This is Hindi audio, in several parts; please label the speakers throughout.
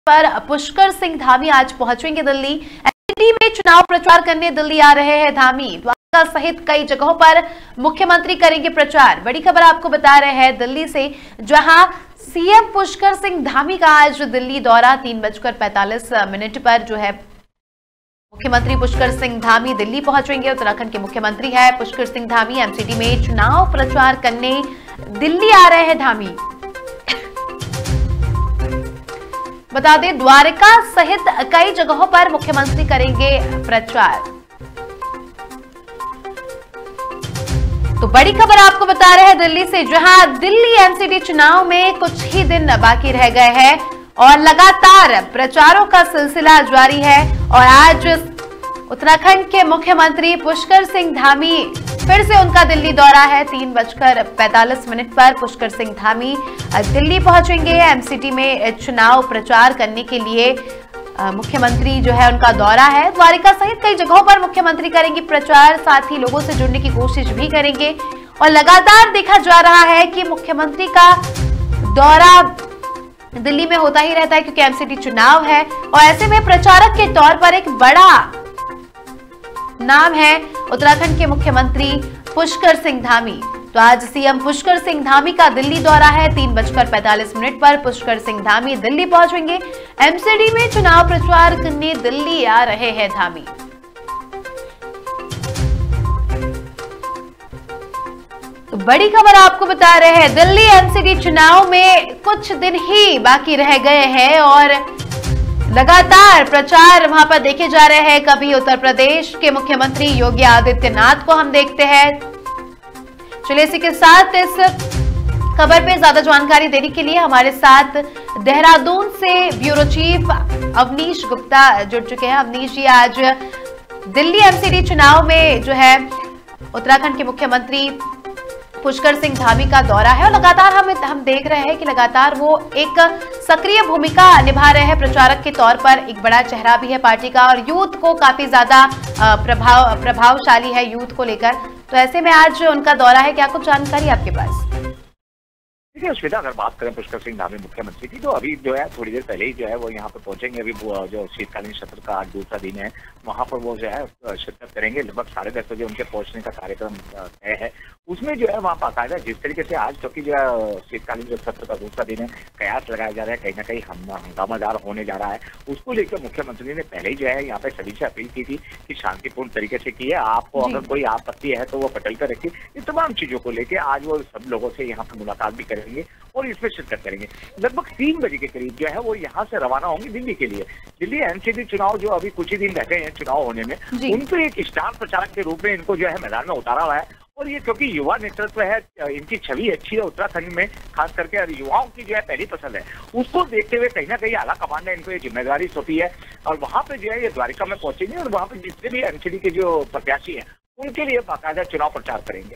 Speaker 1: पर पुष्कर सिंह धामी आज पहुंचेंगे दिल्ली। एमसीडी में चुनाव प्रचार करने दिल्ली आ रहे हैं धामी। द्वारका सहित कई जगहों पर मुख्यमंत्री करेंगे प्रचार। बड़ी खबर आपको बता रहे हैं दिल्ली से, जहां सीएम पुष्कर सिंह धामी का आज दिल्ली दौरा 3:45 पर जो है मुख्यमंत्री पुष्कर सिंह धामी दिल्ली पहुंचेंगे। उत्तराखंड के मुख्यमंत्री है पुष्कर सिंह धामी। एमसीडी में चुनाव प्रचार करने दिल्ली आ रहे हैं धामी। बता दें, द्वारका सहित कई जगहों पर मुख्यमंत्री करेंगे प्रचार। तो बड़ी खबर आपको बता रहे हैं दिल्ली से, जहां दिल्ली एमसीडी चुनाव में कुछ ही दिन बाकी रह गए हैं और लगातार प्रचारों का सिलसिला जारी है। और आज उत्तराखंड के मुख्यमंत्री पुष्कर सिंह धामी फिर से उनका दिल्ली दौरा है। 3:45 पर पुष्कर सिंह धामी दिल्ली पहुंचेंगे। एमसीडी में चुनाव प्रचार करने के लिए मुख्यमंत्री जो है उनका दौरा है। द्वारका सहित कई जगहों पर मुख्यमंत्री करेंगे प्रचार, साथ ही लोगों से जुड़ने की कोशिश भी करेंगे। और लगातार देखा जा रहा है कि मुख्यमंत्री का दौरा दिल्ली में होता ही रहता है क्योंकि एमसीडी चुनाव है। और ऐसे में प्रचारक के तौर पर एक बड़ा नाम है उत्तराखंड के मुख्यमंत्री पुष्कर सिंह धामी। तो आज सीएम पुष्कर सिंह धामी का दिल्ली दौरा है। 3:45 पर पुष्कर सिंह धामी दिल्ली पहुंचेंगे। एमसीडी में चुनाव प्रचार करने दिल्ली आ रहे हैं धामी। तो बड़ी खबर आपको बता रहे हैं, दिल्ली एमसीडी चुनाव में कुछ दिन ही बाकी रह गए हैं और लगातार प्रचार वहां पर देखे जा रहे हैं। कभी उत्तर प्रदेश के मुख्यमंत्री योगी आदित्यनाथ को हम देखते हैं। चलिए इसी के साथ इस खबर पे ज्यादा जानकारी देने के लिए हमारे साथ देहरादून से ब्यूरो चीफ अवनीश गुप्ता जुड़ चुके हैं। अवनीश जी, आज दिल्ली एमसीडी चुनाव में जो है उत्तराखंड के मुख्यमंत्री पुष्कर सिंह धामी का दौरा है और लगातार हम देख रहे हैं कि लगातार वो एक सक्रिय भूमिका निभा रहे हैं प्रचारक के तौर पर। एक बड़ा चेहरा भी है पार्टी का और यूथ को काफी ज्यादा प्रभावशाली है यूथ को लेकर। तो ऐसे में आज उनका दौरा है, क्या कुछ जानकारी आपके पास?
Speaker 2: देखिए श्वेता, अगर बात करें पुष्कर सिंह धामी मुख्यमंत्री की, तो अभी जो है थोड़ी देर पहले ही जो है वो यहाँ पर पहुंचेंगे। अभी जो शीतकालीन सत्र का आज दूसरा दिन है, वहां पर वो जो है शिरकत करेंगे। लगभग 10:30 बजे उनके पहुंचने का कार्यक्रम तय है। उसमें जो है वहाँ बाकायदा जिस तरीके से आज, क्योंकि जो है शीतकालीन जो सत्र का दूसरा दिन है, कयास लगाया जा रहा है, कहीं ना कहीं हंगामादार होने जा रहा है। उसको लेकर मुख्यमंत्री ने पहले ही जो है यहाँ पे सभी से अपील की थी कि शांतिपूर्ण तरीके से की है। आपको अगर कोई आपत्ति है तो वो पटल कर रखिए। इन तमाम चीजों को लेकर आज वो सब लोगों से यहाँ पर मुलाकात भी करेंगे और इसमें शिरकत करेंगे। लगभग 3 बजे के करीब जो है वो यहाँ से रवाना होंगे दिल्ली के लिए। दिल्ली एमसीडी चुनाव जो अभी कुछ ही दिन रह गए हैं चुनाव होने में, उनको एक स्टार प्रचारक के रूप में इनको जो है मैदान में उतारा हुआ है। और ये क्योंकि युवा नेतृत्व है, इनकी छवि अच्छी है उत्तराखंड में, खास करके युवाओं की जो है पहली पसंद है। उसको देखते हुए कहीं ना कहीं आला कमान ने इनको ये जिम्मेदारी सौंपी है और वहां पे जो है ये द्वारका में पहुंचेंगे और वहां पे जितने भी एमसीडी के जो प्रत्याशी हैं उनके लिए बाकायदा चुनाव प्रचार करेंगे।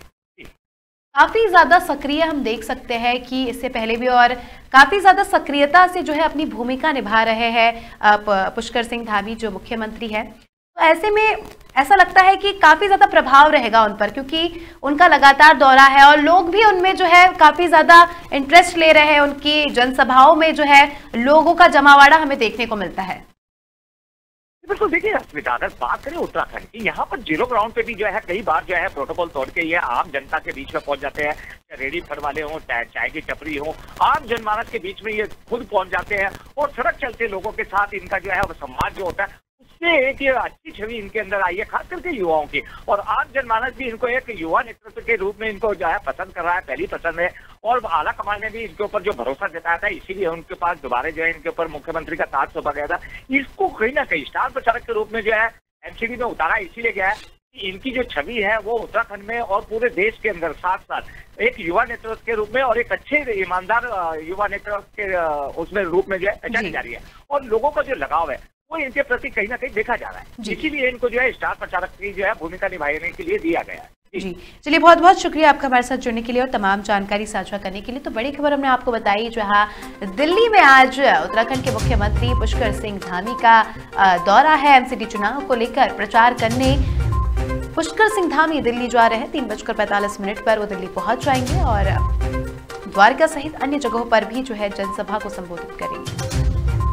Speaker 1: काफी ज्यादा सक्रिय हम देख सकते हैं कि इससे पहले भी और काफी ज्यादा सक्रियता से जो है अपनी भूमिका निभा रहे हैं पुष्कर सिंह धामी जो मुख्यमंत्री है। तो ऐसे में ऐसा लगता है कि काफी ज्यादा प्रभाव रहेगा उन पर, क्योंकि उनका लगातार दौरा है और लोग भी उनमें जो है काफी ज्यादा इंटरेस्ट ले रहे हैं। उनकी जनसभाओं में जो है लोगों का जमावड़ा हमें देखने को मिलता है।
Speaker 2: बिल्कुल, देखिए अस्मिता, अगर बात करें उत्तराखंड की, यहाँ पर जीरो ग्राउंड पे भी जो है कई बार जो है प्रोटोकॉल तोड़ के ये आम जनता के बीच में पहुंच जाते हैं। रेडी फल वाले हों, चाय की टपरी हो, आम जनमानस के बीच में ये खुद पहुंच जाते हैं और सड़क चलते लोगों के साथ इनका जो है सम्मान जो होता है उससे एक ये अच्छी छवि इनके अंदर आई है, खास करके युवाओं की। और आम जनमानस भी इनको एक युवा नेतृत्व के रूप में इनको जो है पसंद कर रहा है, पहली पसंद है। और आला कमान ने भी इनके ऊपर जो भरोसा जताया था, इसीलिए उनके पास दोबारा जो है इनके ऊपर मुख्यमंत्री का ताज सौंपा गया था। इसको कहीं ना कहीं स्टार प्रचारक के रूप में जो है एमसीडी में उतारा इसीलिए गया है कि इनकी जो छवि है वो उत्तराखंड में और पूरे देश के अंदर साथ साथ एक युवा नेतृत्व के रूप में और एक अच्छे ईमानदार युवा नेतृत्व के उसमें रूप में जो है पहचानी जा रही है। और लोगों का जो लगाव है वो इनके प्रति कहीं ना कहीं देखा जा रहा है। इसीलिए इनको जो है स्टार प्रचारक की जो है भूमिका निभाने के लिए दिया गया है।
Speaker 1: जी चलिए, बहुत बहुत शुक्रिया आपका हमारे साथ जुड़ने के लिए और तमाम जानकारी साझा करने के लिए। तो बड़ी खबर हमने आपको बताई, जहां दिल्ली में आज उत्तराखंड के मुख्यमंत्री पुष्कर सिंह धामी का दौरा है। एमसीडी चुनाव को लेकर प्रचार करने पुष्कर सिंह धामी दिल्ली जा रहे हैं। 3:45 पर वो दिल्ली पहुंच जाएंगे और द्वारका सहित अन्य जगहों पर भी जो है जनसभा को संबोधित करेंगे।